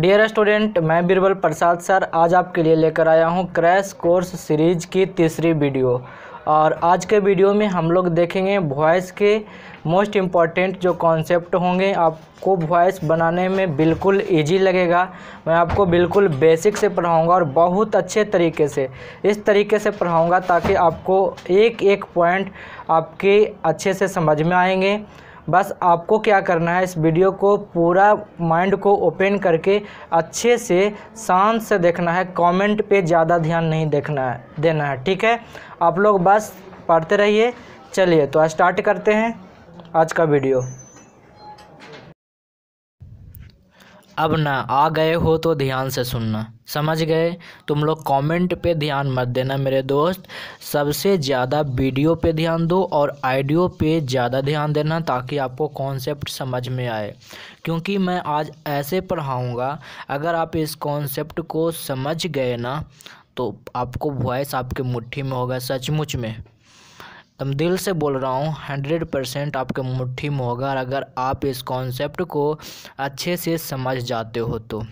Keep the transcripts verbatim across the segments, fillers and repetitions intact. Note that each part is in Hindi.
डियर स्टूडेंट, मैं बीरबल प्रसाद सर आज आपके लिए लेकर आया हूं क्रैश कोर्स सीरीज की तीसरी वीडियो। और आज के वीडियो में हम लोग देखेंगे वॉइस के मोस्ट इम्पॉर्टेंट जो कॉन्सेप्ट होंगे। आपको वॉइस बनाने में बिल्कुल इजी लगेगा। मैं आपको बिल्कुल बेसिक से पढ़ाऊंगा और बहुत अच्छे तरीके से इस तरीके से पढ़ाऊंगा ताकि आपको एक एक पॉइंट आपके अच्छे से समझ में आएंगे। बस आपको क्या करना है, इस वीडियो को पूरा माइंड को ओपन करके अच्छे से शांत से देखना है। कमेंट पे ज़्यादा ध्यान नहीं देखना है देना है, ठीक है। आप लोग बस पढ़ते रहिए। चलिए तो स्टार्ट करते हैं आज का वीडियो। अब ना आ गए हो तो ध्यान से सुनना, समझ गए? तुम लोग कमेंट पे ध्यान मत देना मेरे दोस्त, सबसे ज़्यादा वीडियो पे ध्यान दो और ऑडियो पे ज़्यादा ध्यान देना ताकि आपको कॉन्सेप्ट समझ में आए। क्योंकि मैं आज ऐसे पढ़ाऊँगा, अगर आप इस कॉन्सेप्ट को समझ गए ना तो आपको वॉइस आपके मुट्ठी में होगा। सचमुच में तुम दिल से बोल रहा हूँ, हंड्रेड परसेंट आपके मुट्ठी में होगा। और अगर आप इस कॉन्सेप्ट को अच्छे से समझ जाते हो तो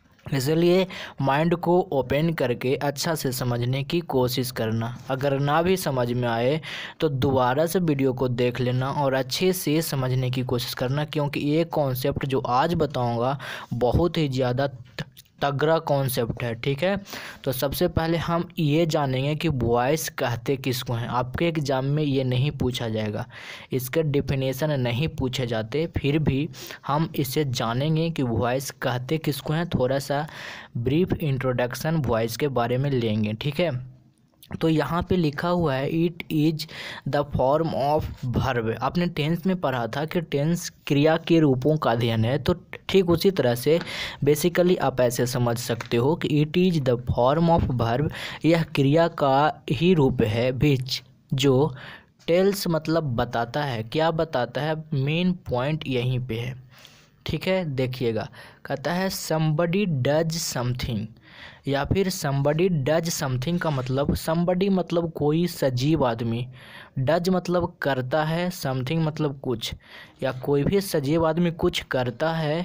इसलिए माइंड को ओपन करके अच्छा से समझने की कोशिश करना। अगर ना भी समझ में आए तो दोबारा से वीडियो को देख लेना और अच्छे से समझने की कोशिश करना, क्योंकि ये कॉन्सेप्ट जो आज बताऊँगा बहुत ही ज़्यादा तगड़ा कॉन्सेप्ट है, ठीक है। तो सबसे पहले हम ये जानेंगे कि वॉइस कहते किसको हैं। आपके एग्ज़ाम में ये नहीं पूछा जाएगा, इसके डेफिनेशन नहीं पूछे जाते, फिर भी हम इसे जानेंगे कि वॉइस कहते किसको हैं। थोड़ा सा ब्रीफ इंट्रोडक्शन वॉइस के बारे में लेंगे, ठीक है। तो यहाँ पे लिखा हुआ है it is the form of verb. आपने टेंस में पढ़ा था कि टेंस क्रिया के रूपों का अध्ययन है, तो ठीक उसी तरह से बेसिकली आप ऐसे समझ सकते हो कि it is the form of verb, यह क्रिया का ही रूप है विच जो टेल्स मतलब बताता है। क्या बताता है? मेन पॉइंट यहीं पे है, ठीक है। देखिएगा, कहता है somebody डज समथिंग या फिर somebody डज समथिंग का मतलब somebody मतलब कोई सजीव आदमी, डज मतलब करता है, समथिंग मतलब कुछ, या कोई भी सजीव आदमी कुछ करता है,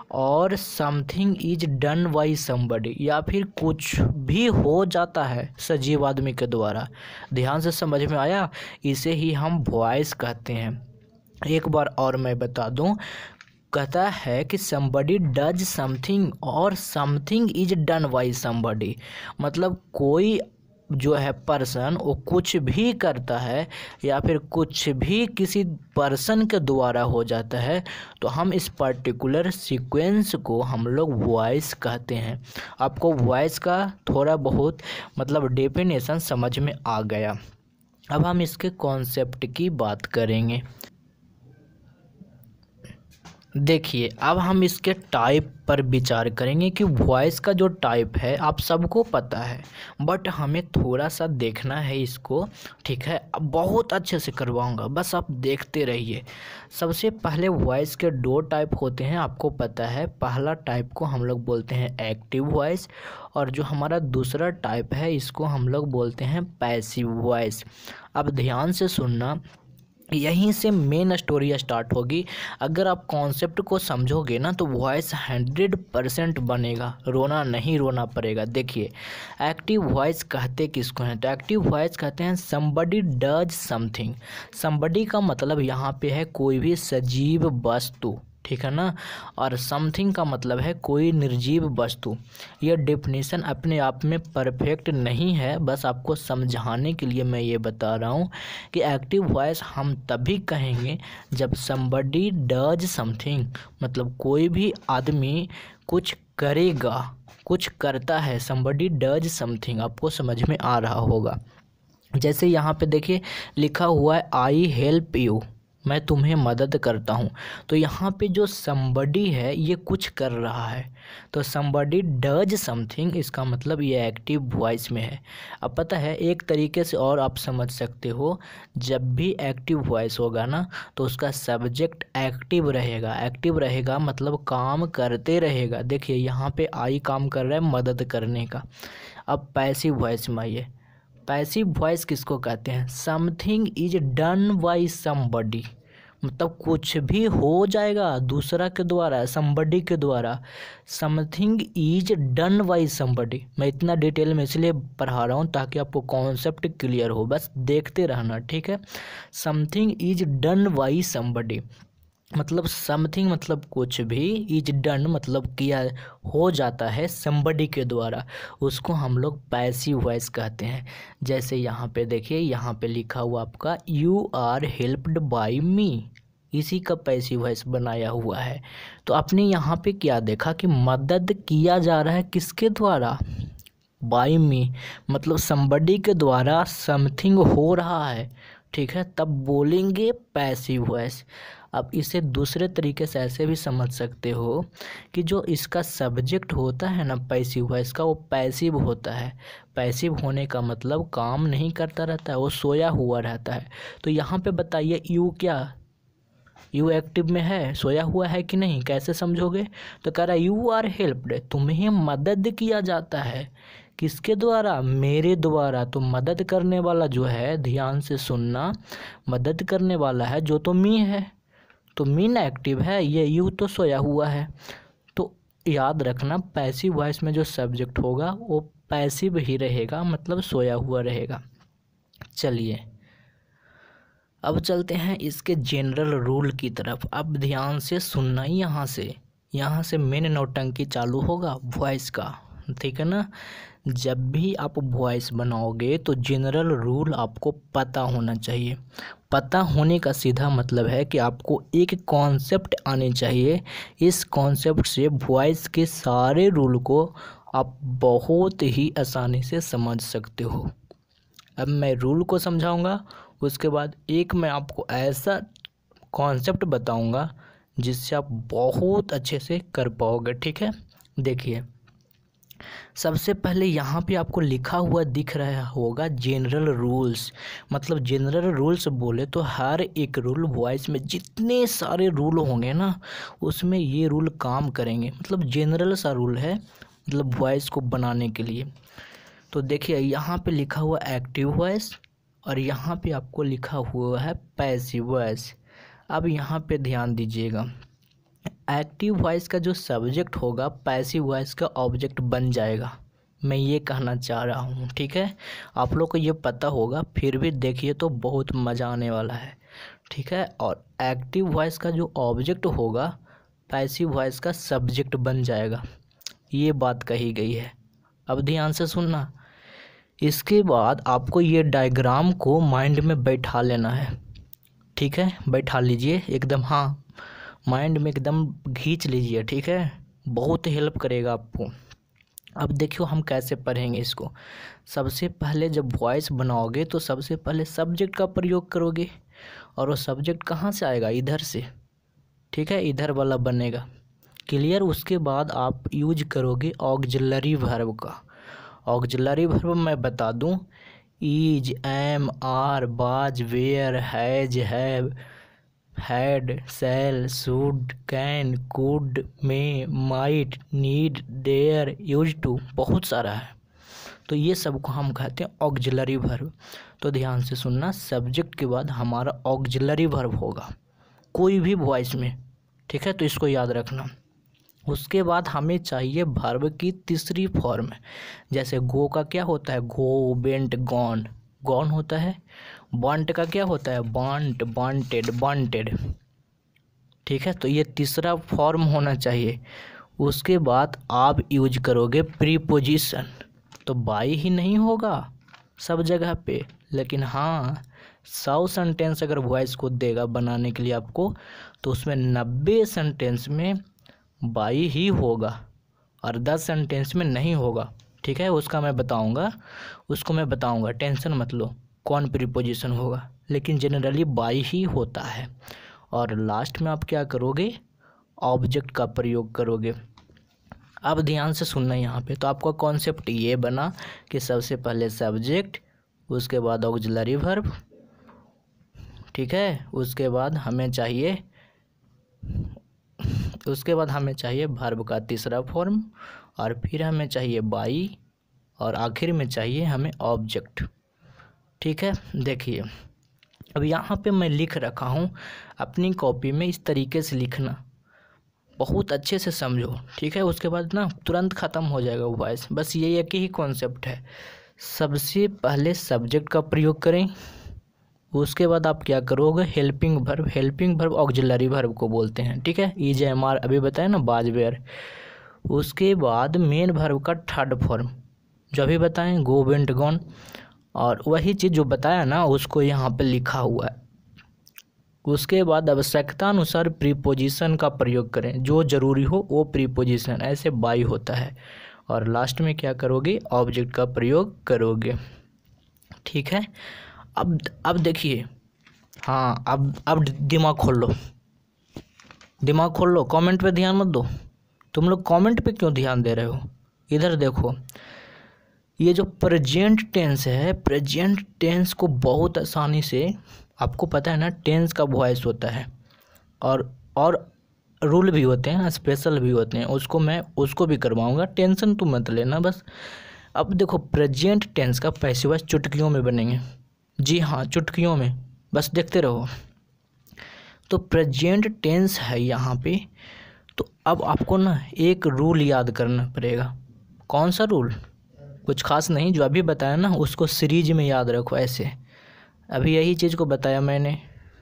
और something is done by somebody या फिर कुछ भी हो जाता है सजीव आदमी के द्वारा। ध्यान से समझ में आया? इसे ही हम वॉइस कहते हैं। एक बार और मैं बता दूं, कहता है कि somebody डज समथिंग और something is done by somebody, मतलब कोई जो है पर्सन वो कुछ भी करता है या फिर कुछ भी किसी पर्सन के द्वारा हो जाता है, तो हम इस पर्टिकुलर सीक्वेंस को हम लोग वॉइस कहते हैं। आपको वॉइस का थोड़ा बहुत मतलब डेफिनेशन समझ में आ गया। अब हम इसके कॉन्सेप्ट की बात करेंगे। देखिए, अब हम इसके टाइप पर विचार करेंगे कि वॉइस का जो टाइप है आप सबको पता है, बट हमें थोड़ा सा देखना है इसको, ठीक है। अब बहुत अच्छे से करवाऊंगा, बस आप देखते रहिए। सबसे पहले वॉइस के दो टाइप होते हैं, आपको पता है। पहला टाइप को हम लोग बोलते हैं एक्टिव वॉइस, और जो हमारा दूसरा टाइप है इसको हम लोग बोलते हैं पैसिव वॉइस। अब ध्यान से सुनना, यहीं से मेन स्टोरी स्टार्ट होगी। अगर आप कॉन्सेप्ट को समझोगे ना तो वॉइस हंड्रेड परसेंट बनेगा, रोना नहीं रोना पड़ेगा। देखिए, एक्टिव वॉइस कहते किसको हैं? तो एक्टिव वॉइस कहते हैं somebody डज समथिंग। somebody का मतलब यहाँ पे है कोई भी सजीव वस्तु, ठीक है ना, और समथिंग का मतलब है कोई निर्जीव वस्तु। यह डेफिनेशन अपने आप में परफेक्ट नहीं है, बस आपको समझाने के लिए मैं ये बता रहा हूँ कि एक्टिव वॉइस हम तभी कहेंगे जब somebody डज समथिंग, मतलब कोई भी आदमी कुछ करेगा, कुछ करता है। somebody डज समथिंग आपको समझ में आ रहा होगा। जैसे यहाँ पे देखिए लिखा हुआ है आई हेल्प यू, मैं तुम्हें मदद करता हूँ। तो यहाँ पे जो somebody है ये कुछ कर रहा है, तो somebody डज समथिंग, इसका मतलब ये एक्टिव वॉइस में है। अब पता है एक तरीके से और आप समझ सकते हो, जब भी एक्टिव वॉइस होगा ना तो उसका सब्जेक्ट एक्टिव रहेगा। एक्टिव रहेगा मतलब काम करते रहेगा। देखिए यहाँ पे आई काम कर रहा है मदद करने का। अब पैसिव वॉइस में आइए, पैसिव वॉइस किसको कहते हैं? Something is done by somebody, मतलब कुछ भी हो जाएगा दूसरा के द्वारा, समबडी के द्वारा। Something is done by somebody. मैं इतना डिटेल में इसलिए पढ़ा रहा हूँ ताकि आपको कॉन्सेप्ट क्लियर हो, बस देखते रहना, ठीक है। Something is done by somebody मतलब समथिंग मतलब कुछ भी, इज डन मतलब किया हो जाता है समबडी के द्वारा, उसको हम लोग पैसिव वॉइस कहते हैं। जैसे यहाँ पे देखिए, यहाँ पे लिखा हुआ आपका you are helped by me, इसी का पैसिव वॉइस बनाया हुआ है। तो आपने यहाँ पे क्या देखा कि मदद किया जा रहा है किसके द्वारा, बाय मी, मतलब समबडी के द्वारा समथिंग हो रहा है, ठीक है, तब बोलेंगे पैसिव वॉइस। अब इसे दूसरे तरीके से ऐसे भी समझ सकते हो कि जो इसका सब्जेक्ट होता है ना पैसिव वॉइस का, वो पैसिव होता है। पैसिव होने का मतलब काम नहीं करता रहता है, वो सोया हुआ रहता है। तो यहाँ पे बताइए यू क्या, यू एक्टिव में है, सोया हुआ है कि नहीं, कैसे समझोगे। तो कह रहा है यू आर हेल्प्ड, तुम्हें मदद किया जाता है, किसके द्वारा, मेरे द्वारा। तो मदद करने वाला जो है, ध्यान से सुनना, मदद करने वाला है जो तो मी है, तो मीन एक्टिव है, ये यू तो सोया हुआ है। तो याद रखना पैसिव वॉइस में जो सब्जेक्ट होगा वो पैसिव ही रहेगा, मतलब सोया हुआ रहेगा। चलिए अब चलते हैं इसके जनरल रूल की तरफ। अब ध्यान से सुनना ही, यहाँ से यहाँ से मेन नौटंकी चालू होगा वॉइस का, ठीक है ना। जब भी आप वॉइस बनाओगे तो जनरल रूल आपको पता होना चाहिए। पता होने का सीधा मतलब है कि आपको एक कॉन्सेप्ट आने चाहिए, इस कॉन्सेप्ट से वॉइस के सारे रूल को आप बहुत ही आसानी से समझ सकते हो। अब मैं रूल को समझाऊंगा, उसके बाद एक मैं आपको ऐसा कॉन्सेप्ट बताऊंगा जिससे आप बहुत अच्छे से कर पाओगे, ठीक है। देखिए सबसे पहले यहाँ पे आपको लिखा हुआ दिख रहा होगा जनरल रूल्स। मतलब जनरल रूल्स बोले तो हर एक रूल वॉइस में जितने सारे रूल होंगे ना, उसमें ये रूल काम करेंगे। मतलब जनरल सा रूल है, मतलब वॉइस को बनाने के लिए। तो देखिए यहाँ पे लिखा हुआ एक्टिव वॉइस और यहाँ पे आपको लिखा हुआ है पैसिव वॉइस। अब यहाँ पे ध्यान दीजिएगा, एक्टिव वॉइस का जो सब्जेक्ट होगा पैसिव वॉइस का ऑब्जेक्ट बन जाएगा, मैं ये कहना चाह रहा हूँ, ठीक है। आप लोग को ये पता होगा, फिर भी देखिए तो बहुत मज़ा आने वाला है, ठीक है। और एक्टिव वॉइस का जो ऑब्जेक्ट होगा पैसिव वॉइस का सब्जेक्ट बन जाएगा, ये बात कही गई है। अब ध्यान से सुनना, इसके बाद आपको ये डायग्राम को माइंड में बैठा लेना है, ठीक है। बैठा लीजिए एकदम, हाँ माइंड में एकदम खींच लीजिए, ठीक है, बहुत हेल्प करेगा आपको। अब देखियो हम कैसे पढ़ेंगे इसको। सबसे पहले जब वॉइस बनाओगे तो सबसे पहले सब्जेक्ट का प्रयोग करोगे, और वो सब्जेक्ट कहाँ से आएगा, इधर से, ठीक है, इधर वाला बनेगा, क्लियर। उसके बाद आप यूज करोगे ऑक्सिलरी वर्ब का। ऑक्सिलरी वर्ब मैं बता दूं, is, am, are, was, were, has, have, had, shall, should, can, could, may, might, need, dare, used to, बहुत सारा है। तो ये सब को हम कहते हैं ऑक्सिलरी वर्ब। तो ध्यान से सुनना, सब्जेक्ट के बाद हमारा ऑक्सिलरी वर्ब होगा कोई भी वॉइस में, ठीक है, तो इसको याद रखना। उसके बाद हमें चाहिए वर्ब की तीसरी फॉर्म। जैसे गो का क्या होता है, गो, बेंट, गॉन, गॉन होता है। वांट का क्या होता है, वांट, वांटेड, वांटेड, ठीक है। तो ये तीसरा फॉर्म होना चाहिए। उसके बाद आप यूज करोगे प्रीपोजिशन। तो बाई ही नहीं होगा सब जगह पे, लेकिन हाँ सौ सेंटेंस अगर वॉइस को देगा बनाने के लिए आपको, तो उसमें नब्बे सेंटेंस में बाई ही होगा और दस सेंटेंस में नहीं होगा, ठीक है। उसका मैं बताऊंगा, उसको मैं बताऊंगा, टेंशन मत लो कौन प्रीपोजिशन होगा, लेकिन जनरली बाई ही होता है। और लास्ट में आप क्या करोगे, ऑब्जेक्ट का प्रयोग करोगे। अब ध्यान से सुनना यहाँ पे, तो आपका कॉन्सेप्ट ये बना कि सबसे पहले सब्जेक्ट, उसके बाद ऑक्सिलरी वर्ब, ठीक है। उसके बाद हमें चाहिए उसके बाद हमें चाहिए वर्ब का तीसरा फॉर्म, और फिर हमें चाहिए बाई, और आखिर में चाहिए हमें ऑब्जेक्ट, ठीक है। देखिए अब यहाँ पे मैं लिख रखा हूँ, अपनी कॉपी में इस तरीके से लिखना, बहुत अच्छे से समझो, ठीक है। उसके बाद ना तुरंत ख़त्म हो जाएगा वो वॉइस। बस ये एक ही कॉन्सेप्ट है। सबसे पहले सब्जेक्ट का प्रयोग करें, उसके बाद आप क्या करोगे, helping verb. Helping verb auxiliary verb को बोलते हैं, ठीक है। इज एम आर अभी बताया ना, वाज वेयर। उसके बाद मेन वर्ब का थर्ड फॉर्म जो अभी बताएं, गो वेंट गॉन, और वही चीज़ जो बताया ना उसको यहाँ पे लिखा हुआ है। उसके बाद आवश्यकता अनुसार प्रीपोजिशन का प्रयोग करें, जो ज़रूरी हो वो प्रीपोजिशन, ऐसे बाई होता है। और लास्ट में क्या करोगे, ऑब्जेक्ट का प्रयोग करोगे, ठीक है। अब अब देखिए, हाँ अब अब दिमाग खोल लो, दिमाग खोल लो, कमेंट पे ध्यान मत दो। तुम लोग कमेंट पे क्यों ध्यान दे रहे हो, इधर देखो। ये जो प्रेजेंट टेंस है, प्रेजेंट टेंस को बहुत आसानी से, आपको पता है ना टेंस का वॉइस होता है, और और रूल भी होते हैं, स्पेशल भी होते हैं, उसको मैं उसको भी करवाऊंगा, टेंशन तुम मत लेना बस। अब देखो प्रेजेंट टेंस का पैसिव वॉइस चुटकियों में बनेंगे, जी हाँ चुटकियों में, बस देखते रहो। तो प्रेजेंट टेंस है यहाँ पे, तो अब आपको ना एक रूल याद करना पड़ेगा। कौन सा रूल, कुछ खास नहीं, जो अभी बताया ना उसको सीरीज में याद रखो ऐसे। अभी यही चीज़ को बताया मैंने।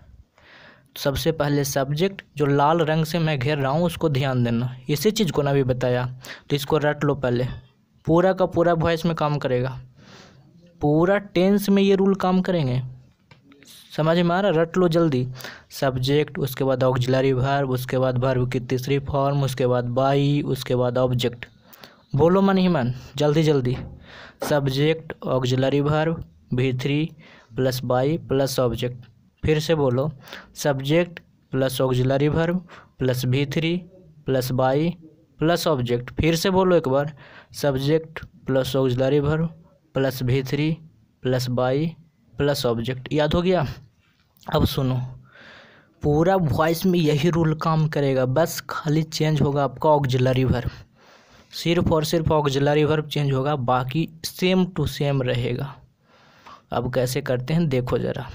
सबसे पहले सब्जेक्ट, जो लाल रंग से मैं घेर रहा हूँ उसको ध्यान देना, इसी चीज़ को ना भी बताया, तो इसको रट लो पहले। पूरा का पूरा वॉइस में काम करेगा, पूरा टेंस में ये रूल काम करेंगे, समझ में आ रहा, रट लो जल्दी। सब्जेक्ट, उसके बाद ऑक्सिलरी वर्ब, उसके बाद वर्ब की तीसरी फॉर्म, उसके बाद बाई, उसके बाद ऑब्जेक्ट। बोलो मन ही मन, जल्दी जल्दी। Subject, auxiliary verb, V three plus by plus object. फिर से बोलो, subject plus auxiliary verb plus V three plus by plus object. फिर से बोलो एक बार, subject plus auxiliary verb plus V three plus by plus object. याद हो गया। अब सुनो, पूरा वॉइस में यही रूल काम करेगा, बस खाली चेंज होगा आपका ऑक्सिलरी वर्ब, सिर्फ और सिर्फ ऑक्सिलरी वर्ब चेंज होगा, बाकी सेम टू सेम रहेगा। अब कैसे करते हैं देखो ज़रा।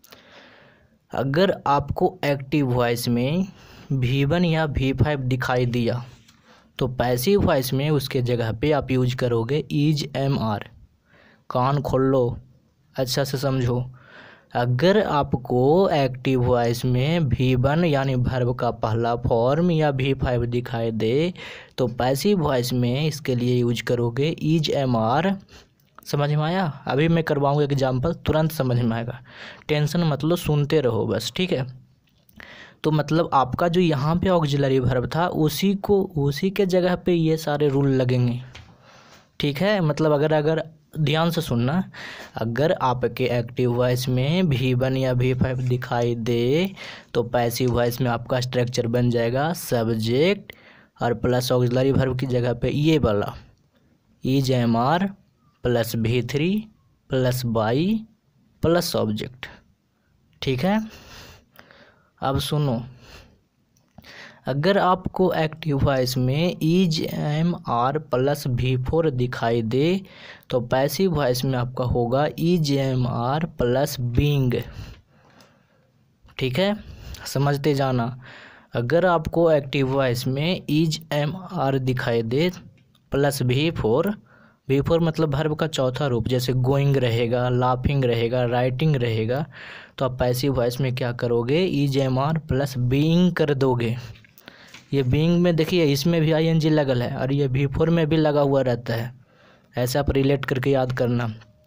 अगर आपको एक्टिव वॉइस में वी वन या वी फाइव दिखाई दिया तो पैसिव वॉइस में उसके जगह पे आप यूज करोगे इज एम आर। कान खोल लो, अच्छा से समझो। अगर आपको एक्टिव वॉइस में वी वन यानी वर्ब का पहला फॉर्म या वी फाइव दिखाई दे तो पैसिव वॉइस में इसके लिए यूज करोगे इज एम आर। समझ में आया। अभी मैं करवाऊंगा एग्जाम्पल, तुरंत समझ में आएगा, टेंशन मत लो, सुनते रहो बस, ठीक है। तो मतलब आपका जो यहाँ पे ऑक्सिलरी वर्ब था उसी को उसी के जगह पे ये सारे रूल लगेंगे, ठीक है। मतलब अगर अगर ध्यान से सुनना, अगर आपके एक्टिव वॉइस में वी वन या वी फाइव दिखाई दे तो पैसिव वॉइस में आपका स्ट्रक्चर बन जाएगा सब्जेक्ट और प्लस ऑक्सिलरी वर्ब की जगह पे ये वाला is am are plus V three plus by plus object, ठीक है। अब सुनो, अगर आपको एक्टिव वॉइस में is am are plus V four दिखाई दे तो पैसिव वॉइस में आपका होगा is am are plus being, ठीक है, समझते जाना। अगर आपको एक्टिव वॉइस में इज एम आर दिखाई दे plus V four, V four मतलब वर्ब का चौथा रूप, जैसे गोइंग रहेगा, लाफिंग रहेगा, राइटिंग रहेगा, तो आप पैसिव वॉइस में क्या करोगे is am are plus being कर दोगे। ये बीइंग में देखिए इसमें भी आई एन जी लगल है और ये वी फोर में भी लगा हुआ रहता है, ऐसा आप रिलेट करके याद करना।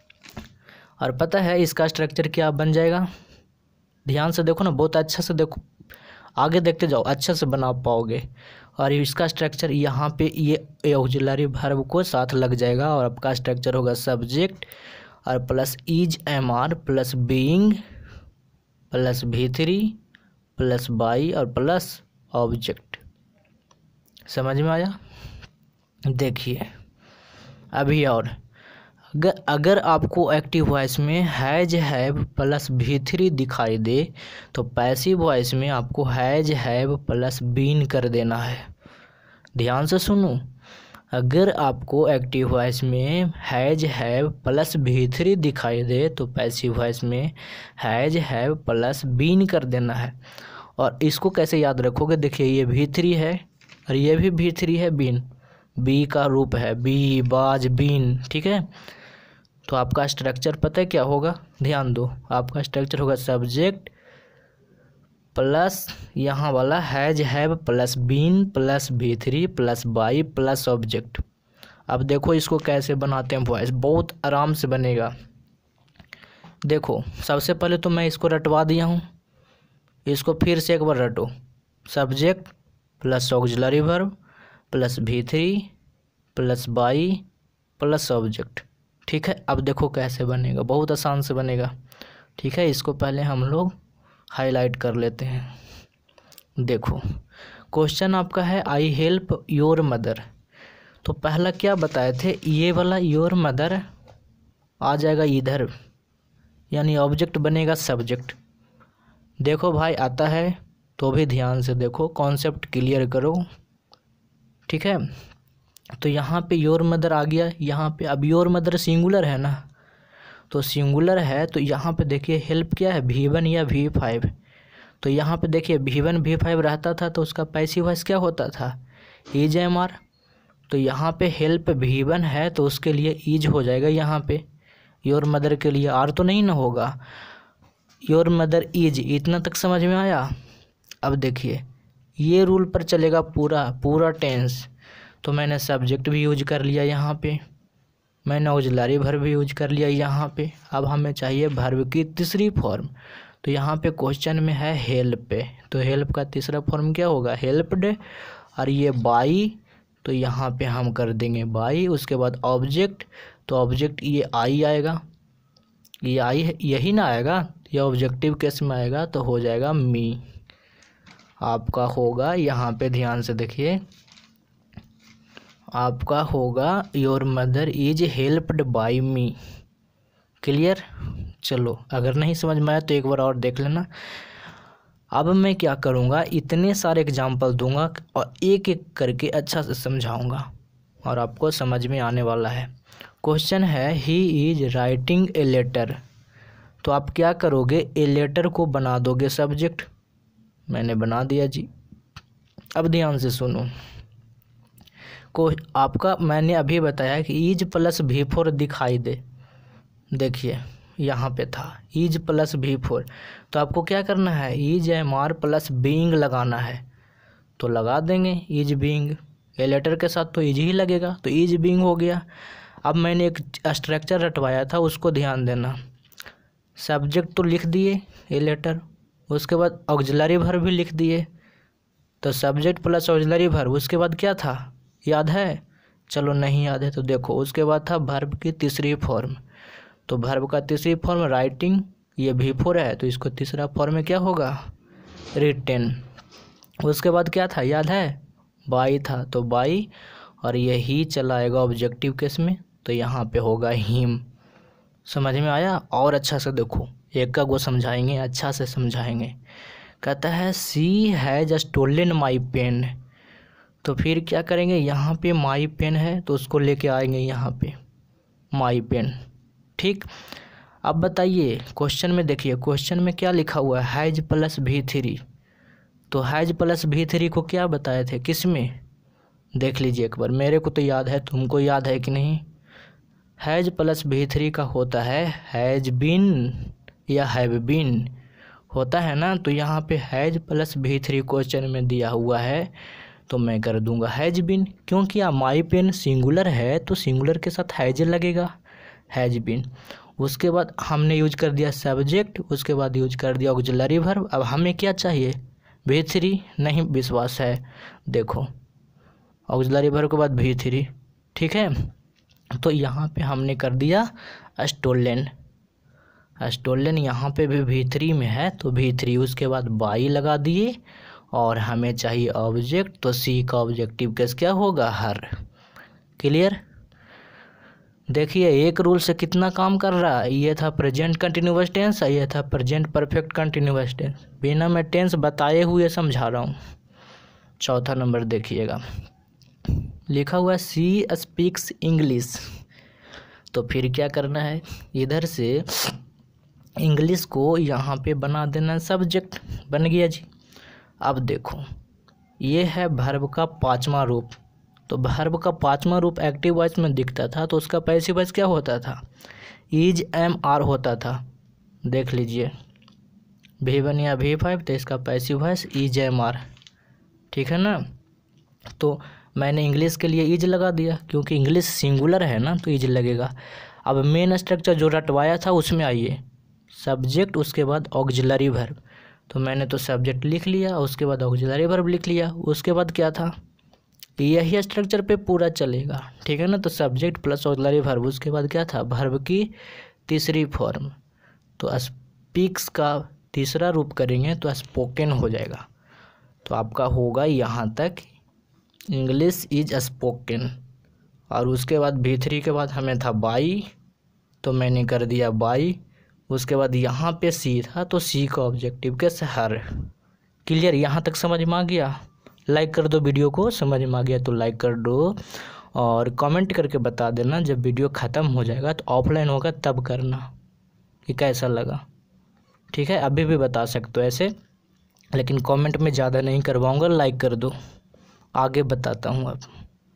और पता है इसका स्ट्रक्चर क्या बन जाएगा, ध्यान से देखो ना, बहुत अच्छा से देखो, आगे देखते जाओ, अच्छे से बना पाओगे। और इसका स्ट्रक्चर यहाँ पे ये ऑक्सिलरी वर्ब को साथ लग जाएगा और आपका स्ट्रक्चर होगा सब्जेक्ट और plus is am are plus being plus V three plus by और प्लस ऑब्जेक्ट। समझ में आया। देखिए अभी और अगर अगर आपको एक्टिव वॉइस में has have plus V three दिखाई दे तो पैसिव वॉइस में आपको हैज हैव प्लस बीन कर देना है। ध्यान से सुनो, अगर आपको एक्टिव वॉइस में has have plus V three दिखाई दे तो पैसिव वॉइस में हैज हैव प्लस बीन कर देना है। और इसको कैसे याद रखोगे, देखिए ये भी थ्री है और ये भी भी थ्री है, बीन बी का रूप है, बी बाज बीन, ठीक है। तो आपका स्ट्रक्चर पता है क्या होगा, ध्यान दो, आपका स्ट्रक्चर होगा सब्जेक्ट प्लस यहाँ वाला has have plus been plus V three plus by plus object. अब देखो इसको कैसे बनाते हैं वॉइस, बहुत आराम से बनेगा। देखो सबसे पहले तो मैं इसको रटवा दिया हूँ, इसको फिर से एक बार रटो, subject plus auxiliary verb plus V three plus by plus object, ठीक है। अब देखो कैसे बनेगा, बहुत आसान से बनेगा, ठीक है। इसको पहले हम लोग हाईलाइट कर लेते हैं। देखो क्वेश्चन आपका है आई हेल्प योर मदर, तो पहला क्या बताए थे, ये वाला योर मदर आ जाएगा इधर, यानी ऑब्जेक्ट बनेगा सब्जेक्ट। देखो भाई आता है तो भी ध्यान से देखो, कॉन्सेप्ट क्लियर करो, ठीक है। तो यहाँ पे योर मदर आ गया, यहाँ पे अब योर मदर सिंगुलर है ना, तो सिंगुलर है तो यहाँ पे देखिए हेल्प क्या है, वी वन या वी फाइव। तो यहाँ पे देखिए वी वन वी फाइव रहता था तो उसका पैसिव वॉइस क्या होता था, ईज एम आर। तो यहाँ पे हेल्प वी वन है तो उसके लिए ईज हो जाएगा, यहाँ पे योर मदर के लिए आर तो नहीं ना होगा, योर मदर ईज। इतना तक समझ में आया। अब देखिए ये रूल पर चलेगा पूरा पूरा टेंस। तो मैंने सब्जेक्ट भी यूज कर लिया यहाँ पे, मैंने ऑक्सिलरी वर्ब भी यूज कर लिया यहाँ पे। अब हमें चाहिए वर्ब की तीसरी फॉर्म, तो यहाँ पे क्वेश्चन में है हेल्प, तो हेल्प का तीसरा फॉर्म क्या होगा, हेल्प्ड। और ये बाई, तो यहाँ पे हम कर देंगे बाई। उसके बाद ऑब्जेक्ट, तो ऑब्जेक्ट ये आई आएगा, ये आई यही ना आएगा, ये ऑब्जेक्टिव केस में आएगा तो हो जाएगा मी। आपका होगा यहाँ पे ध्यान से देखिए, आपका होगा your mother is helped by me. Clear. चलो अगर नहीं समझ में आया तो एक बार और देख लेना। अब मैं क्या करूँगा, इतने सारे एग्जाम्पल दूंगा और एक एक करके अच्छा से समझाऊंगा और आपको समझ में आने वाला है। क्वेश्चन है he is writing a letter, तो आप क्या करोगे, ए लेटर को बना दोगे सब्जेक्ट, मैंने बना दिया जी। अब ध्यान से सुनो, को आपका मैंने अभी बताया कि ईज प्लस भी फोर दिखाई दे, देखिए यहाँ पे था ईज प्लस भी फोर, तो आपको क्या करना है, is am are plus being लगाना है, तो लगा देंगे ईज बीइंग, ए लेटर के साथ तो ईज ही लगेगा, तो ईज बीइंग हो गया। अब मैंने एक स्ट्रक्चर रटवाया था उसको ध्यान देना, सब्जेक्ट तो लिख दिए ए लेटर, उसके बाद ऑक्सिलरी वर्ब भी लिख दिए, तो सब्जेक्ट प्लस ऑक्सिलरी वर्ब, उसके बाद क्या था याद है, चलो नहीं याद है तो देखो, उसके बाद था वर्ब की तीसरी फॉर्म, तो वर्ब का तीसरी फॉर्म राइटिंग, ये भी फोर है तो इसको तीसरा फॉर्म में क्या होगा, रिटेन। उसके बाद क्या था याद है, बाई था, तो बाई, और ये ही चला आएगा ऑब्जेक्टिव केस में, तो यहाँ पे होगा हिम। समझ में आया। और अच्छा से देखो, एक का वो समझाएंगे, अच्छा से समझाएंगे। कहता है she has stolen my pen, तो फिर क्या करेंगे, यहाँ पे माई पेन है तो उसको लेके आएंगे यहाँ पे माई पेन, ठीक। अब बताइए क्वेश्चन में देखिए, क्वेश्चन में क्या लिखा हुआ है, हैज प्लस भी थ्री, तो हैज प्लस भी थ्री को क्या बताए थे, किस में, देख लीजिए एक बार, मेरे को तो याद है, तुमको याद है कि नहीं। हैज प्लस भी थ्री का होता है हैज बीन या हैव बीन होता है ना, तो यहाँ पे has plus V three question में दिया हुआ है तो मैं कर दूंगा हैज बीन, क्योंकि यहाँ माई पेन सिंगुलर है तो सिंगुलर के साथ हैज लगेगा, हैज बीन। उसके बाद हमने यूज कर दिया सब्जेक्ट, उसके बाद यूज कर दिया ऑक्सिलरी वर्ब। अब हमें क्या चाहिए, भी थ्री, नहीं विश्वास है, देखो ऑक्सिलरी वर्ब के बाद भी थ्री, ठीक है। तो यहाँ पे हमने कर दिया स्टोलन, स्टोलन यहाँ पे भी भी थ्री में है तो भी थ्री, उसके बाद बाई लगा दिए और हमें चाहिए ऑब्जेक्ट, तो सी का ऑब्जेक्टिव केस क्या होगा, हर। क्लियर। देखिए एक रूल से कितना काम कर रहा है, ये था प्रेजेंट कंटिन्यूअस टेंस, ये था प्रेजेंट परफेक्ट कंटिन्यूअस टेंस, बिना मैं टेंस बताए हुए समझा रहा हूँ। चौथा नंबर देखिएगा, लिखा हुआ है सी स्पीक्स इंग्लिश। तो फिर क्या करना है, इधर से इंग्लिश को यहाँ पे बना देना सब्जेक्ट, बन गया जी। अब देखो ये है वर्ब का पांचवा रूप। तो वर्ब का पांचवा रूप एक्टिव वॉइस में दिखता था तो उसका पैसिव वॉइस क्या होता था, इज एम आर होता था। देख लीजिए वी वन या वी फाइव, तो इसका passive voice is am are, ठीक है ना। तो मैंने इंग्लिश के लिए इज लगा दिया क्योंकि इंग्लिश सिंगुलर है ना, तो इज लगेगा। अब मेन स्ट्रक्चर जो रटवाया था उसमें आइए, सब्जेक्ट उसके बाद ऑक्सिलरी वर्ब। तो मैंने तो सब्जेक्ट लिख लिया, उसके बाद ऑक्सिलरी वर्ब लिख लिया। उसके बाद क्या था, यही स्ट्रक्चर पे पूरा चलेगा, ठीक है ना। तो सब्जेक्ट प्लस ऑक्सिलरी वर्ब, उसके बाद क्या था, वर्ब की तीसरी फॉर्म। तो स्पीक्स का तीसरा रूप करेंगे तो स्पोकन हो जाएगा। तो आपका होगा यहाँ तक इंग्लिश इज स्पोकन। और उसके बाद भी थ्री के बाद हमें था बाई, तो मैंने कर दिया बाई। उसके बाद यहाँ पे सी था तो सी का ऑब्जेक्टिव के हर। क्लियर, यहाँ तक समझ में आ गया। लाइक कर दो वीडियो को, समझ में आ गया तो लाइक कर दो और कमेंट करके बता देना जब वीडियो ख़त्म हो जाएगा तो ऑफलाइन होगा तब करना कि कैसा लगा, ठीक है। अभी भी बता सकते हो ऐसे, लेकिन कमेंट में ज़्यादा नहीं करवाऊँगा, लाइक कर दो। आगे बताता हूँ अब।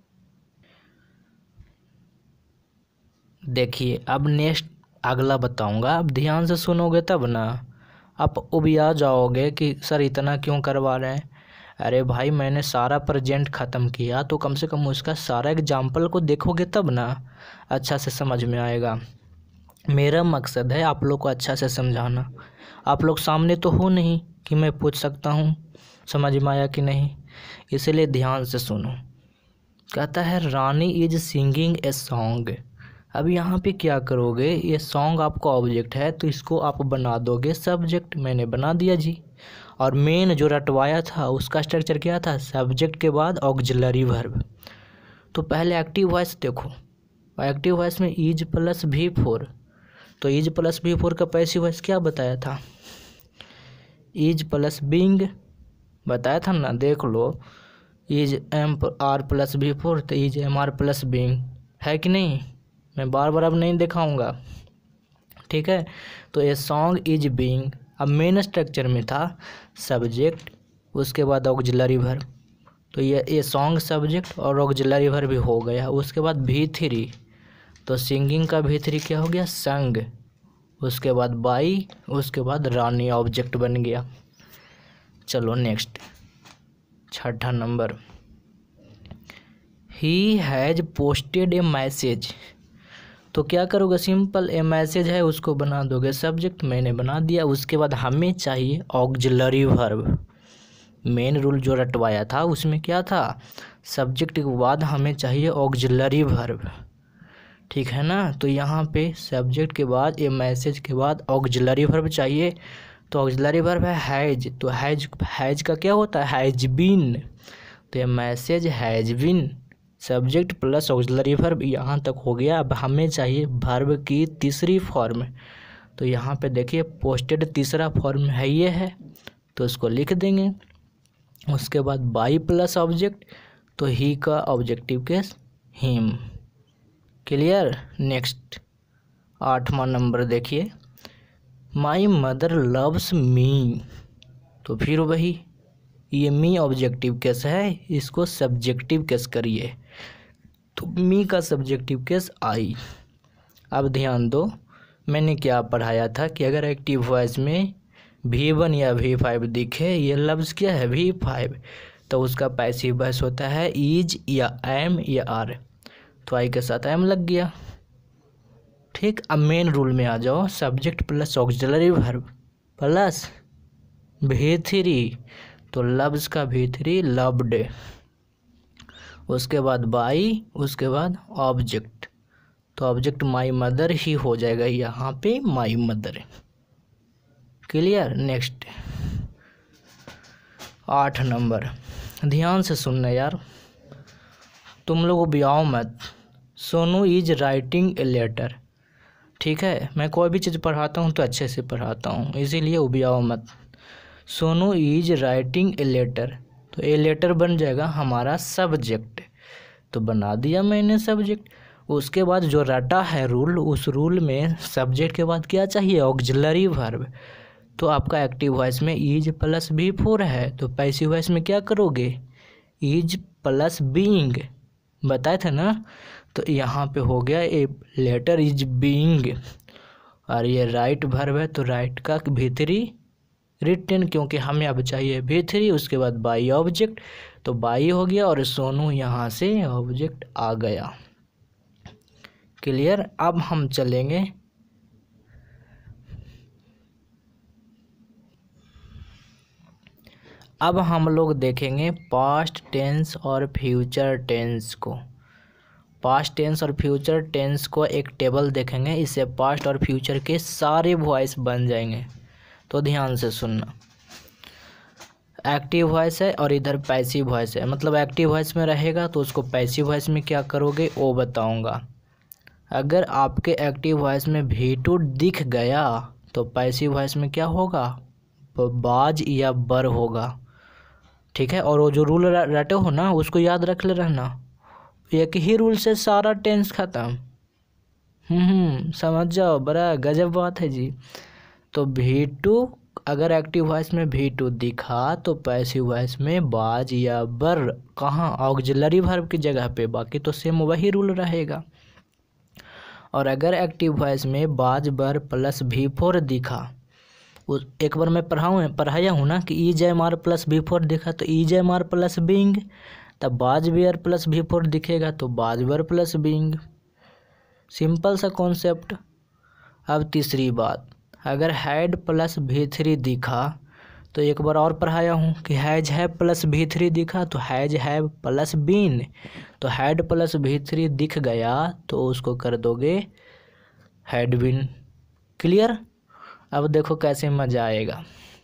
देखिए अब नेक्स्ट अगला बताऊँगा, अब ध्यान से सुनोगे तब ना आप उबिया जाओगे कि सर इतना क्यों करवा रहे हैं। अरे भाई मैंने सारा प्रेजेंट ख़त्म किया तो कम से कम उसका सारा एग्जाम्पल को देखोगे तब ना अच्छा से समझ में आएगा। मेरा मकसद है आप लोग को अच्छा से समझाना। आप लोग सामने तो हो नहीं कि मैं पूछ सकता हूँ समझ में आया कि नहीं, इसलिए ध्यान से सुनो। कहता है Rani is singing a song. अब यहाँ पे क्या करोगे, ये सॉन्ग आपका ऑब्जेक्ट है तो इसको आप बना दोगे सब्जेक्ट। मैंने बना दिया जी। और मेन जो रटवाया था उसका स्ट्रक्चर क्या था, सब्जेक्ट के बाद ऑक्सिलरी वर्ब। तो पहले एक्टिव वॉइस देखो, एक्टिव वॉइस में इज प्लस भी फोर। तो इज प्लस भी फोर का पैसिव वॉइस क्या बताया था, इज प्लस बिंग बताया था ना, देख लो। Is am are plus V four, तो is am are plus being है कि नहीं। मैं बार बार अब नहीं दिखाऊंगा, ठीक है। तो ये सॉन्ग इज बीइंग, अब मेन स्ट्रक्चर में था सब्जेक्ट उसके बाद ऑक्सिलरी वर्ब। तो ये ये सॉन्ग सब्जेक्ट और ऑक्सिलरी वर्ब भी हो गया। उसके बाद भी थ्री, तो सिंगिंग का भी थ्री क्या हो गया, संग। उसके बाद बाई, उसके बाद रानी ऑब्जेक्ट बन गया। चलो नेक्स्ट छठा नंबर, he has posted a message. तो क्या करोगे, सिंपल ए मैसेज है उसको बना दोगे सब्जेक्ट, मैंने बना दिया। उसके बाद हमें चाहिए ऑक्सिलरी वर्ब। मेन रूल जो रटवाया था उसमें क्या था, सब्जेक्ट के बाद हमें चाहिए ऑक्सिलरी वर्ब, ठीक है ना। तो यहाँ पे सब्जेक्ट के बाद ए मैसेज के बाद ऑक्सिलरी वर्ब चाहिए। तो ऑक्सिलरी वर्ब है हैज, तो हैज हैज का क्या होता है, हैज बीन। तो ये message has been, subject plus auxiliary verb यहाँ तक हो गया। अब हमें चाहिए वर्ब की तीसरी फॉर्म। तो यहाँ पे देखिए पोस्टेड तीसरा फॉर्म है ये है, तो इसको लिख देंगे। उसके बाद बाई प्लस ऑब्जेक्ट, तो ही का objective case him. Clear. Next आठवां नंबर देखिए, माई मदर लव्स मी। तो फिर वही ये मी ऑब्जेक्टिव केस है, इसको सब्जेक्टिव केस करिए। तो मी का सब्जेक्टिव केस आई। अब ध्यान दो मैंने क्या पढ़ाया था कि अगर एक्टिव वॉइस में वी वन या वी फाइव दिखे, ये लफ्ज़ क्या है वी फाइव, तो उसका पैसिव वॉइस होता है इज या एम या आर। तो आई के साथ एम लग गया, ठीक। अब मेन रूल में आ जाओ, subject plus auxiliary verb plus V three, तो लव्स का भी थ्री लव्ड। उसके बाद बाई, उसके बाद ऑब्जेक्ट, तो ऑब्जेक्ट माई मदर ही हो जाएगा यहाँ पे, माई मदर। क्लियर। नेक्स्ट आठ नंबर, ध्यान से सुनना यार, तुम लोग उबियाओ मत। Sonu is writing a letter, ठीक है। मैं कोई भी चीज़ पढ़ाता हूँ तो अच्छे से पढ़ाता हूँ, इसीलिए उबियाओ मत। Sonu is writing a letter, तो ए लेटर बन जाएगा हमारा सब्जेक्ट। तो बना दिया मैंने सब्जेक्ट। उसके बाद जो रटा है रूल, उस रूल में सब्जेक्ट के बाद क्या चाहिए, ऑक्सिलरी वर्ब। तो आपका एक्टिव वॉइस में इज प्लस बी फोर है, तो पैसिव वॉइस में क्या करोगे, इज प्लस बीइंग, बताए थे ना। तो यहाँ पे हो गया ए लेटर इज बीइंग, और ये राइट वर्ब है तो राइट का भीतरी रिटन, क्योंकि हमें अब चाहिए भीतरी। उसके बाद बाई ऑब्जेक्ट, तो बाई हो गया और सोनू यहाँ से ऑब्जेक्ट आ गया। क्लियर। अब हम चलेंगे अब हम लोग देखेंगे पास्ट टेंस और फ्यूचर टेंस को। पास्ट टेंस और फ्यूचर टेंस को एक टेबल देखेंगे, इससे पास्ट और फ्यूचर के सारे वॉइस बन जाएंगे। तो ध्यान से सुनना। एक्टिव वॉइस है और इधर पैसिव वॉइस है, मतलब एक्टिव वॉइस में रहेगा तो उसको पैसिव वॉइस में क्या करोगे वो बताऊंगा। अगर आपके एक्टिव वॉइस में भी टू दिख गया तो पैसिव वॉइस में क्या होगा, बाज या बर होगा। ठीक है। और वो जो रूल रटे हो ना उसको याद रख ले रहना, एक ही रूल से सारा टेंस खत्म। हम्म समझ जाओ, बड़ा गजब बात है जी। तो भी टू अगर एक्टिव वॉइस में भी टू दिखा तो पैसिव वॉइस में बाज या बर, कहाँ, ऑक्सिलरी वर्ब की जगह पे, बाकी तो सेम वही रूल रहेगा। और अगर एक्टिव वॉइस में बाज बर प्लस भी फोर दिखा, उस एक बार मैं पढ़ाऊँ पढ़ाया हूँ ना कि is am are plus V four दिखा तो is am are plus being, तब was bear plus V four दिखेगा तो was were plus being. Simple सा कॉन्सेप्ट। अब तीसरी बात, अगर हैड प्लस भी थ्री दिखा तो एक बार और पढ़ाया हूँ कि हैज है प्लस भी थ्री दिखा तो हैज है प्लस बीन, तो हैड प्लस भी थ्री दिख गया तो उसको कर दोगे हैड बीन। क्लियर। अब देखो कैसे मजा आएगा।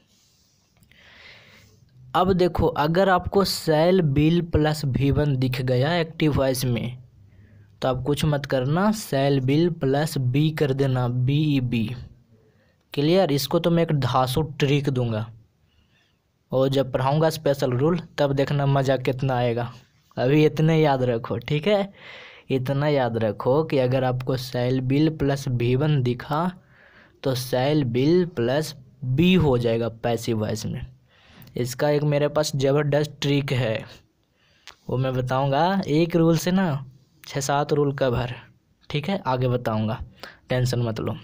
अब देखो अगर आपको shall will plus V one दिख गया एक्टिव वॉइस में तो आप कुछ मत करना, सेल बिल प्लस बी कर देना, बी ई बी। क्लियर। इसको तो मैं एक धांसू ट्रिक दूंगा और जब पढ़ाऊंगा स्पेशल रूल तब देखना मज़ा कितना आएगा। अभी इतने याद रखो, ठीक है। इतना याद रखो कि अगर आपको shall will plus V one दिखा तो सेल बिल प्लस बी हो जाएगा पैसिव वॉइस में। इसका एक मेरे पास ज़बरदस्त ट्रिक है, वो मैं बताऊंगा। एक रूल से ना छः सात रूल कवर, ठीक है, आगे बताऊंगा, टेंशन मत लो।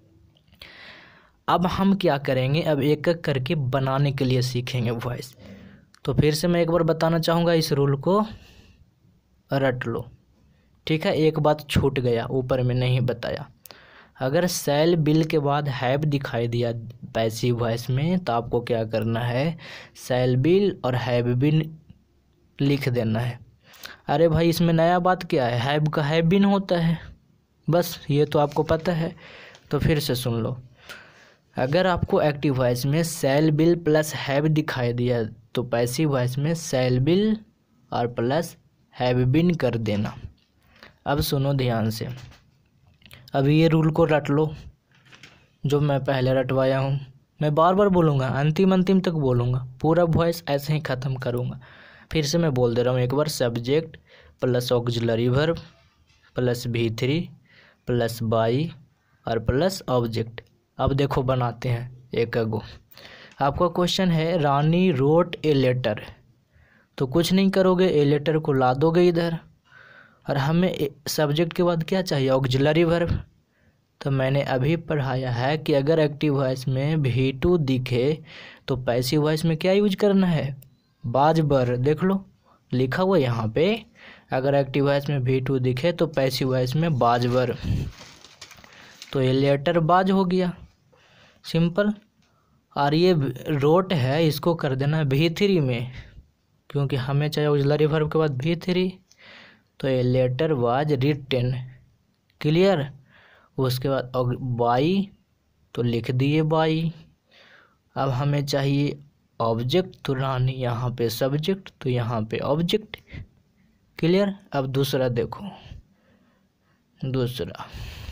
अब हम क्या करेंगे, अब एक एक करके बनाने के लिए सीखेंगे वॉइस। तो फिर से मैं एक बार बताना चाहूँगा, इस रूल को रट लो, ठीक है। एक बात छूट गया, ऊपर में नहीं बताया। अगर सेल बिल के बाद हैव दिखाई दिया पैसिव वॉइस में तो आपको क्या करना है, सेल बिल और हैव बिन लिख देना है। अरे भाई इसमें नया बात क्या है, हैव का हैव बिन होता है, बस ये तो आपको पता है। तो फिर से सुन लो, अगर आपको एक्टिव वॉइस में सेल बिल प्लस हैव दिखाई दिया तो पैसिव वॉइस में सेल बिल और प्लस हैव बिन कर देना। अब सुनो ध्यान से, अभी ये रूल को रट लो जो मैं पहले रटवाया हूँ। मैं बार बार बोलूँगा, अंतिम अंतिम तक बोलूँगा, पूरा वॉइस ऐसे ही ख़त्म करूँगा। फिर से मैं बोल दे रहा हूँ एक बार, subject plus auxiliary verb plus V three plus by और प्लस ऑब्जेक्ट। अब देखो बनाते हैं एक अगो। आपका क्वेश्चन है रानी रोट ए लेटर, तो कुछ नहीं करोगे, ए लेटर को ला दोगे इधर, और हमें सब्जेक्ट के बाद क्या चाहिए, ऑक्सिलरी वर्ब। तो मैंने अभी पढ़ाया है कि अगर एक्टिव वॉइस में भी टू दिखे तो पैसिव वॉइस में क्या यूज करना है, बाज बर। देख लो लिखा हुआ यहाँ पे, अगर एक्टिव वॉइस में भी टू दिखे तो पैसिव वॉइस में बाज बर, तो ये लेटर बाज हो गया, सिंपल। और ये रोट है, इसको कर देना भी थ्री में, क्योंकि हमें चाहिए ऑक्सिलरी वर्ब के बाद भी थ्री, तो ये लेटर वाज रिटन। क्लियर। उसके बाद बाई तो लिख दिए बाई। अब हमें चाहिए ऑब्जेक्ट, तो रानी यहाँ पे सब्जेक्ट तो यहाँ पे ऑब्जेक्ट। क्लियर। अब दूसरा देखो, दूसरा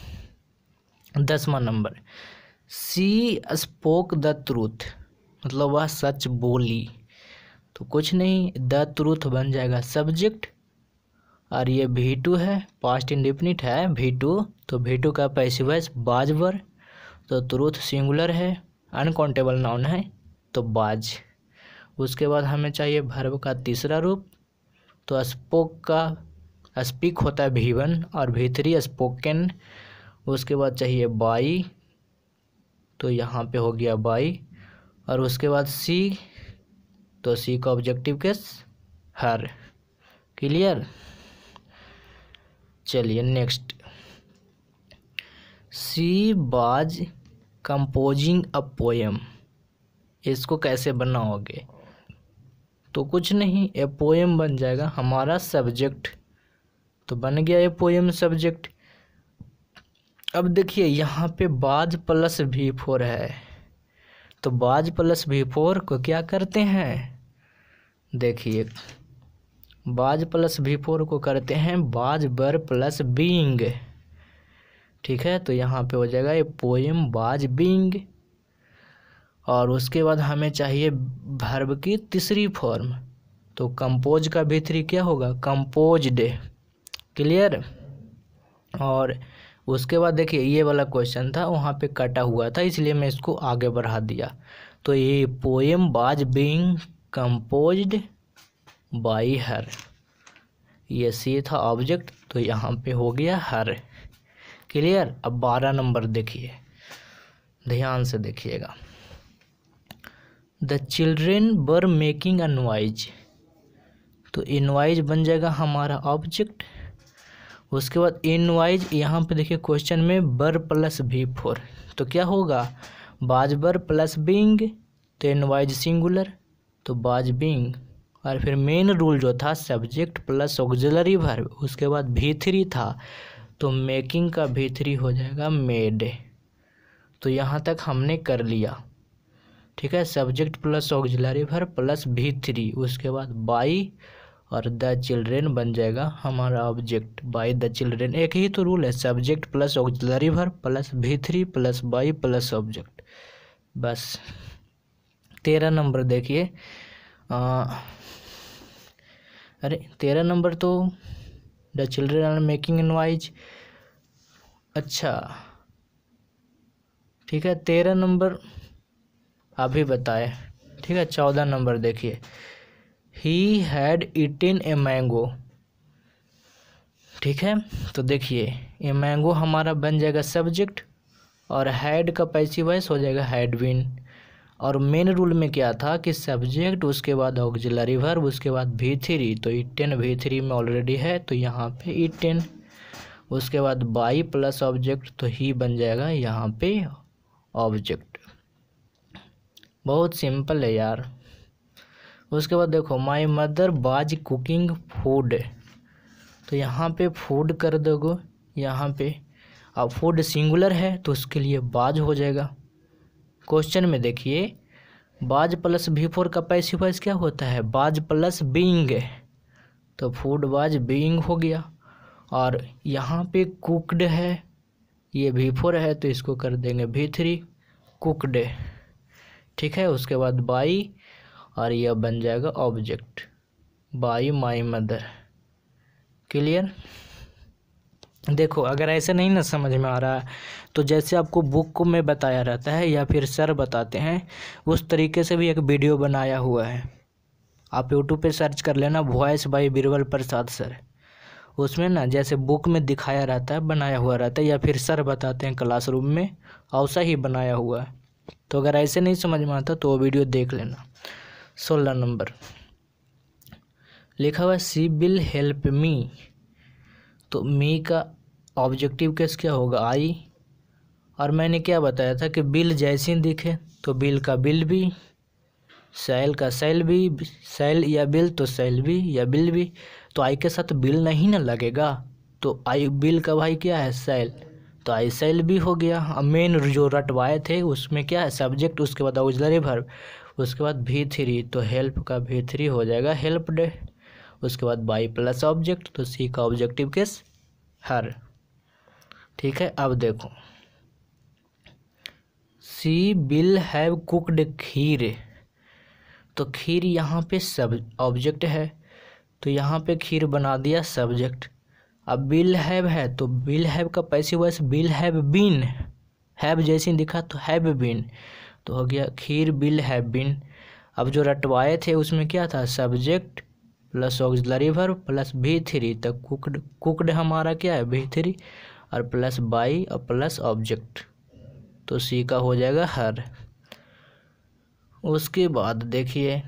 दसवां नंबर, सी स्पोक द ट्रूथ, मतलब वह सच बोली। तो कुछ नहीं, द ट्रूथ बन जाएगा सब्जेक्ट और ये भी टू है, पास्ट इंडेफिनिट है भी टू, तो भी टू का पैसिव वॉइस बाज वर, तो ट्रूथ सिंगुलर है, अनकाउंटेबल नाउन है तो बाज। उसके बाद हमें चाहिए वर्ब का तीसरा रूप, तो स्पोक का स्पीक होता है भी वन और भी थ्री स्पोकन। उसके बाद चाहिए बाई, तो यहाँ पे हो गया बाई, और उसके बाद सी, तो सी का ऑब्जेक्टिव केस हर। क्लियर। चलिए next, she was composing a poem, इसको कैसे बनाओगे? तो कुछ नहीं, ए पोएम बन जाएगा हमारा सब्जेक्ट, तो बन गया ए पोएम सब्जेक्ट। अब देखिए यहाँ पे बाज प्लस भी फोर है, तो बाज प्लस भी फोर को क्या करते हैं, देखिए बाज प्लस भी फोर को करते हैं बाज बर प्लस बीइंग। ठीक है, तो यहाँ पे हो जाएगा ये पोएम बाज बीइंग। और उसके बाद हमें चाहिए वर्ब की तीसरी फॉर्म, तो कंपोज का भी थ्री क्या होगा, कंपोज्ड। क्लियर। और उसके बाद देखिए ये वाला क्वेश्चन था, वहाँ पे कटा हुआ था, इसलिए मैं इसको आगे बढ़ा दिया। तो ये पोएम बाज बीइंग कंपोज्ड बाई हर, ये सी था ऑब्जेक्ट, तो यहाँ पे हो गया हर। क्लियर। अब बारह नंबर देखिए, ध्यान से देखिएगा। The children were making a noise, तो इनवाइज बन जाएगा हमारा ऑब्जेक्ट। उसके बाद इनवाइज, यहाँ पे देखिए क्वेश्चन में बर प्लस भी फोर, तो क्या होगा, बाज बर प्लस बीइंग, तो इनवाइज सिंगुलर, तो बाज बीइंग। और फिर मेन रूल जो था सब्जेक्ट प्लस ऑक्सिलरी वर्ब, उसके बाद भी थ्री था, तो मेकिंग का भी थ्री हो जाएगा मेड। तो यहाँ तक हमने कर लिया। ठीक है, subject plus auxiliary verb plus V three, उसके बाद बाई और द चिल्ड्रेन बन जाएगा हमारा ऑब्जेक्ट, बाई द चिल्ड्रेन। एक ही तो रूल है, subject plus auxiliary verb plus V three plus by plus object, बस। तेरह नंबर देखिए, अरे तेरह नंबर तो the children are making noise, अच्छा ठीक है, तेरह नंबर अभी बताए। ठीक है, चौदह नंबर देखिए, he had eaten a mango. ठीक है, तो देखिए ए मैंगो हमारा बन जाएगा सब्जेक्ट, और हैड का पैसिव वॉइस हो जाएगा हैड बीन। और मेन रूल में क्या था कि सब्जेक्ट, उसके बाद ऑक्सिलरी वर्ब, उसके बाद भी थ्री, तो ईटेन भी थ्री में ऑलरेडी है, तो यहाँ पे ईटेन। उसके बाद बाई प्लस ऑब्जेक्ट, तो ही बन जाएगा यहाँ पे ऑब्जेक्ट। बहुत सिंपल है यार। उसके बाद देखो my mother was cooking food, तो यहाँ पे फूड कर दोगे यहाँ पे, अब फूड सिंगुलर है तो उसके लिए बाज हो जाएगा। क्वेश्चन में देखिए बाज प्लस भी फोर का पैसिव वॉइस क्या होता है, बाज प्लस बीइंग, तो फूड बाज बीइंग हो गया। और यहाँ पे कुकड है, ये भी फोर है, तो इसको कर देंगे भी थ्री, कुकड। ठीक है, उसके बाद बाई, और यह बन जाएगा object, by my mother. Clear. देखो अगर ऐसे नहीं ना समझ में आ रहा, तो जैसे आपको बुक को में बताया रहता है या फिर सर बताते हैं, उस तरीके से भी एक वीडियो बनाया हुआ है, आप यूट्यूब पे सर्च कर लेना, voice by Birbal Prasad sir. उसमें ना जैसे बुक में दिखाया रहता है, बनाया हुआ रहता है, या फिर सर बताते हैं क्लासरूम में, ऐसा ही बनाया हुआ है। तो अगर ऐसे नहीं समझ में आता तो वो वीडियो देख लेना। सोलह नंबर लिखा हुआ सी विल हेल्प मी, तो मी का ऑब्जेक्टिव केस क्या होगा, आई। और मैंने क्या बताया था कि बिल जैसी दिखे तो बिल का बिल भी, सेल का सेल भी, सेल या बिल तो सेल भी या बिल भी, तो आई के साथ बिल नहीं ना लगेगा, तो आई बिल का भाई क्या है सेल, तो आई सेल भी हो गया। अब मेन जो रटवाए थे उसमें क्या है सब्जेक्ट, उसके बाद ऑक्सिलरी वर्ब, उसके बाद भी थ्री, तो हेल्प का भी थ्री हो जाएगा हेल्प्ड। उसके बाद बाई प्लस ऑब्जेक्ट, तो सी का ऑब्जेक्टिव केस हर। ठीक है, अब देखो she will have cooked kheer, तो खीर यहाँ पे सब ऑब्जेक्ट है, तो यहाँ पे खीर बना दिया सब्जेक्ट। अब विल हैव है तो विल हैव का passive voice will have been, have जैसे दिखा तो हैव बीन, तो हो गया खीर विल हैव बीन। अब जो रटवाए थे उसमें क्या था, subject plus auxiliary verb plus V three, तो कुकड कुकड हमारा क्या है भी थ्री, और प्लस बाई और प्लस ऑब्जेक्ट, तो सी का हो जाएगा हर। उसके बाद देखिए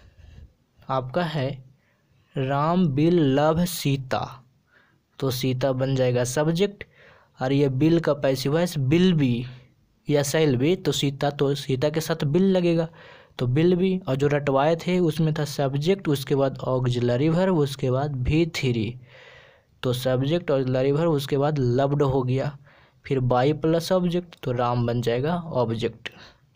आपका है राम विल लव सीता, तो सीता बन जाएगा सब्जेक्ट, और ये बिल का पैसिव वॉइस बिल बी या सेल बी, तो सीता तो सीता के साथ बिल लगेगा तो बिल बी। और जो रटवाए थे उसमें था सब्जेक्ट, उसके बाद ऑक्सिलरी वर्ब, उसके बाद भी थ्री, तो सब्जेक्ट ऑक्सिलरी वर्ब, उसके बाद लव्ड हो गया, फिर बाई प्लस ऑब्जेक्ट, तो राम बन जाएगा ऑब्जेक्ट।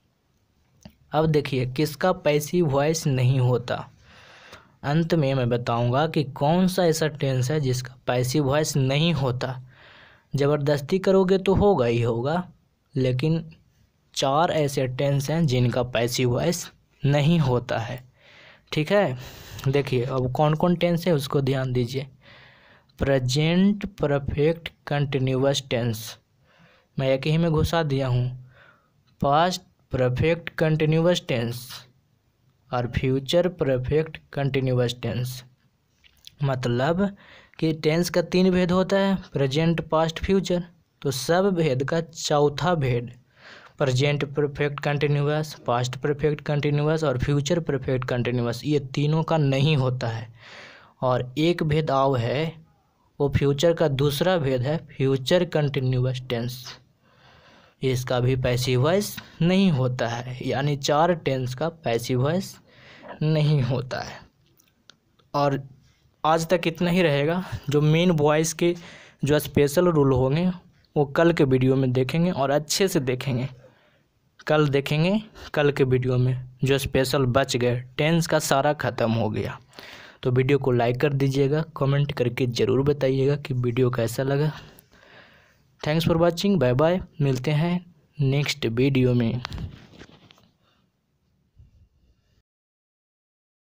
अब देखिए किसका पैसिव वॉइस नहीं होता, अंत में मैं बताऊंगा कि कौन सा ऐसा टेंस है जिसका पैसिव वॉइस नहीं होता। ज़बरदस्ती करोगे तो होगा ही होगा, लेकिन चार ऐसे टेंस हैं जिनका पैसिव वॉइस नहीं होता है। ठीक है, देखिए अब कौन कौन टेंस है उसको ध्यान दीजिए। प्रेजेंट परफेक्ट कंटिन्यूअस टेंस, मैं एक ही में घुसा दिया हूँ। पास्ट परफेक्ट कंटिन्यूअस टेंस और फ्यूचर परफेक्ट कंटिन्यूअस टेंस। मतलब कि टेंस का तीन भेद होता है, प्रेजेंट पास्ट फ्यूचर, तो सब भेद का चौथा भेद present perfect continuous, past perfect continuous और फ्यूचर परफेक्ट कंटिन्यूअस, ये तीनों का नहीं होता है। और एक भेद और है, वो फ्यूचर का दूसरा भेद है फ्यूचर कंटिन्यूअस टेंस, इसका भी पैसिव वॉइस नहीं होता है। यानी चार टेंस का पैसिव वॉइस नहीं होता है। और आज तक इतना ही रहेगा। जो मेन वॉइस के जो स्पेशल रूल होंगे वो कल के वीडियो में देखेंगे, और अच्छे से देखेंगे, कल देखेंगे। कल के वीडियो में जो स्पेशल बच गए टेंस का सारा ख़त्म हो गया। तो वीडियो को लाइक कर दीजिएगा, कमेंट करके ज़रूर बताइएगा कि वीडियो कैसा लगा। Thanks for watching, bye bye, मिलते हैं नेक्स्ट वीडियो में।